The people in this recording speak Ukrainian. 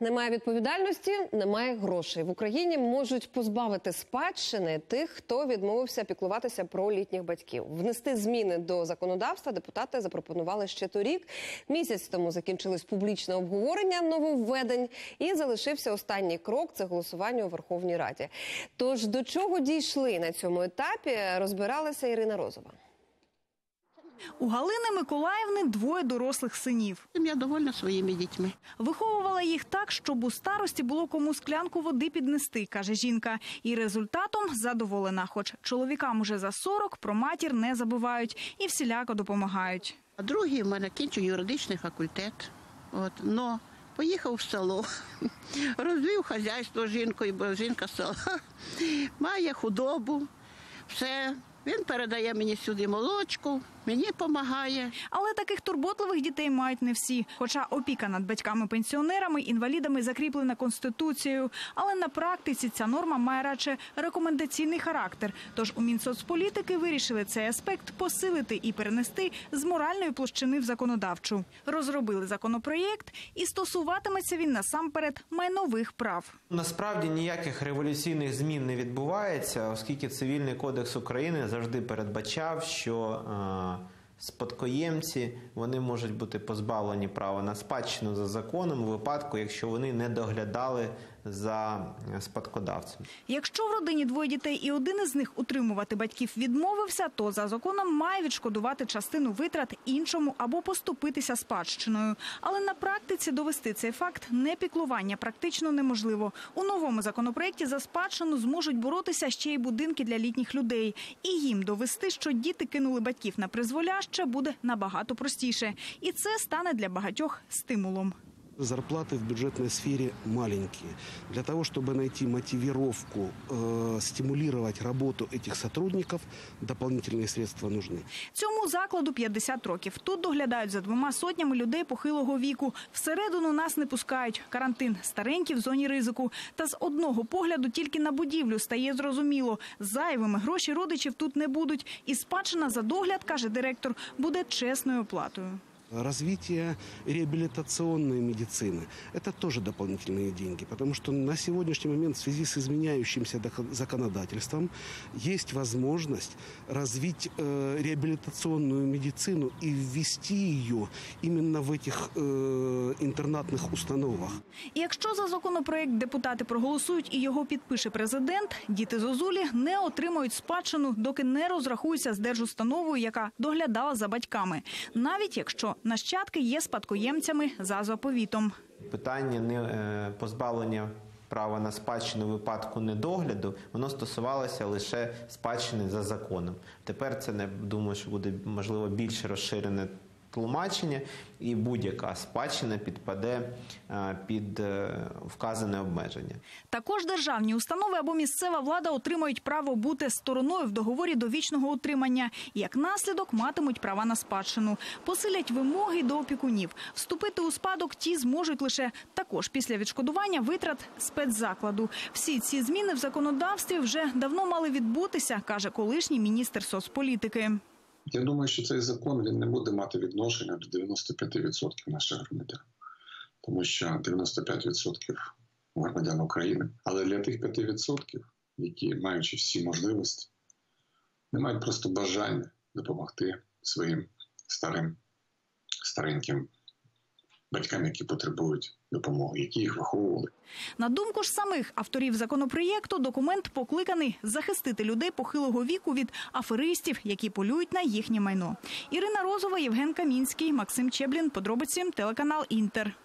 Немає відповідальності – немає грошей. В Україні можуть позбавити спадщини тих, хто відмовився піклуватися про літніх батьків. Внести зміни до законодавства депутати запропонували ще торік. Місяць тому закінчилось публічне обговорення нововведень і залишився останній крок – це голосування у Верховній Раді. Тож до чого дійшли на цьому етапі, розбиралася Ірина Розова. У Галини Миколаївни 2 дорослих синів. Я довольна своїми дітьми. Виховувала їх так, щоб у старості було кому склянку води піднести, каже жінка. І результатом задоволена. Хоч чоловікам уже за 40, про матір не забувають і всіляко допомагають. А другий в мене кінчив юридичний факультет. Но поїхав в село, розвів хазяйство з жінкою, бо жінка з села. Має худобу, все. Він передає мені сюди молочку, мені допомагає. Але таких турботливих дітей мають не всі. Хоча опіка над батьками-пенсіонерами, інвалідами закріплена Конституцією. Але на практиці ця норма має радше рекомендаційний характер. Тож у Мінсоцполітики вирішили цей аспект посилити і перенести з моральної площини в законодавчу. Розробили законопроєкт і стосуватиметься він насамперед майнових прав. Насправді ніяких революційних змін не відбувається, оскільки Цивільний кодекс України завжди передбачав, що спадкоємці вони можуть бути позбавлені права на спадщину за законом у випадку, якщо вони не доглядали за спадкодавцем. Якщо в родині 2 дітей і один із них утримувати батьків відмовився, то за законом має відшкодувати частину витрат іншому або поступитися спадщиною. Але на практиці довести цей факт непіклування практично неможливо. У новому законопроєкті за спадщину зможуть боротися ще й будинки для літніх людей. І їм довести, що діти кинули батьків на призволяще, буде набагато простіше. І це стане для багатьох стимулом. Зарплаты в бюджетной сфере маленькие. Для того, чтобы найти мотивировку, стимулировать работу этих сотрудников, дополнительные средства нужны. Цьому закладу 50 років. Тут доглядають за 2 сотнями людей похилого віку. Всередину нас не пускають. Карантин. Старенькі в зоні ризику. Та з одного погляду тільки на будівлю стає зрозуміло. Зайвими гроші родичів тут не будуть. І спадщина за догляд, каже директор, буде чесною оплатою. Развитие реабилитационной медицины – это тоже дополнительные деньги, потому что на сегодняшний момент в связи с изменяющимся законодательством есть возможность развить реабилитационную медицину и ввести ее именно в этих интернатных установах. І якщо за законопроект депутати проголосують і його підпише президент, діти зозулі не отримають спадщину, доки не розрахуються з держустановою, яка доглядала за батьками. Навіть якщо нащадки є спадкоємцями за заповітом. Питання позбавлення права на спадщину у випадку недогляду, воно стосувалося лише спадщини за законом. Тепер це, думаю, що буде, можливо, більш розширене тлумачення, і будь-яка спадщина підпаде під вказане обмеження. Також державні установи або місцева влада отримають право бути стороною в договорі довічного утримання. Як наслідок матимуть права на спадщину. Посилять вимоги до опікунів. Вступити у спадок ті зможуть лише також після відшкодування витрат спецзакладу. Всі ці зміни в законодавстві вже давно мали відбутися, каже колишній міністр соцполітики. Я думаю, що цей закон він не буде мати відношення до 95% наших громадян. Тому що 95% громадян України. Але для тих 5%, які, маючи всі можливості, не мають просто бажання допомогти своїм стареньким батькам, які потребують допомоги, які їх виховували. На думку ж самих авторів законопроєкту, документ покликаний захистити людей похилого віку від аферистів, які полюють на їхнє майно. Ірина Розова, Євген Камінський, Максим Чеблін. Подробиці, телеканал «Інтер».